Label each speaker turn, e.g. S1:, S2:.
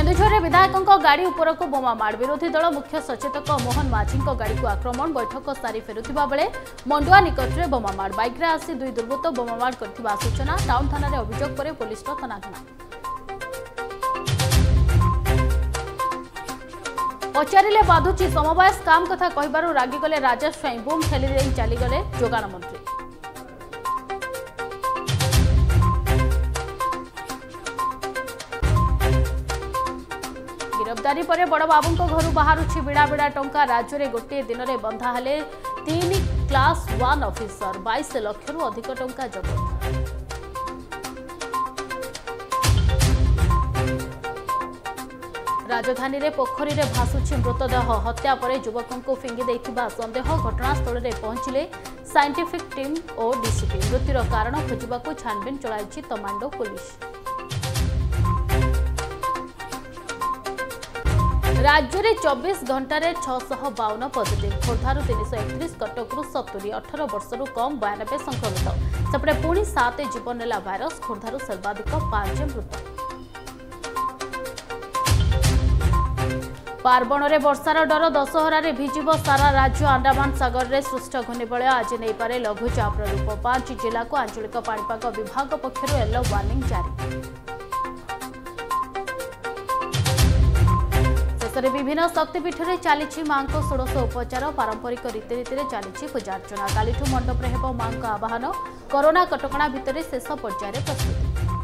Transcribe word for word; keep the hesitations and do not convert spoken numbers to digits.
S1: केन्दुझर विधायकों गाड़ी उपरक बोमा माड़ विरोधी दल मुख्य सचेतक मोहन माझी गाड़ी को आक्रमण बैठक सारी फेरुवा बेले मंडुआ निकट में बोमा माड़ बाइक आसी दुई दुर्वृत्त बोमा माड़ कर सूचना टाउन थाना अभियोग पर पुलिस तनाघना पचारे बाधुची समवाय स्काम कथा कहबार रागिगले राजेश स्वाई बुम ठेली चलीगले जोगाण मंत्री। गिरफ्तारी पर बड़ बाबू घर बाहर बिड़ा बिड़ा टंका राज्य में गोटे दिन में बंधा हेले तीन क्लास वन ऑफिसर बाईस लाख रु अधिक टंका जबत। राजधानी रे पोखरी रे भासुछि मृतदेह हत्या पर युवकों को फिंगी देथिबा संदेह घटनास्थल रे पहुंचिले साइंटिफिक टीम और डीसीपी मृत्युर कारण खोजबाकू छानबीन चलाइछि तमांडो पुलिस। राज्य में चौबीस घंटा छह सौ बावन पॉजिटिव खोर्धारू तीन सौ एकतीस कटकू सत्तरी अठारह वर्ष कम बयानबे संक्रमित सेपटे पुणी सात जीवन नेला भाइरस खोर्धारू सर्वाधिक पांच मृत। पार्वण में वर्षार डर दशहरा रे भिजिब सारा राज्य अंडमान सागर रे सृष्ट घूर्णिबलय आज नहीं पारे लघुचाप रूप पांच जिला को आंचलिक पाणीपाग विभाग पक्षर येलो वार्निंग जारी। शेष में विभिन्न शक्तिपीठ में चली मां को षोड़श उपचार पारंपरिक रीतिरीति चली पूजार्चना कालीठू मंडप में हेब मां आवाहन कोरोना कटकणा भितर शेष पर्यायर प्रस्तुति।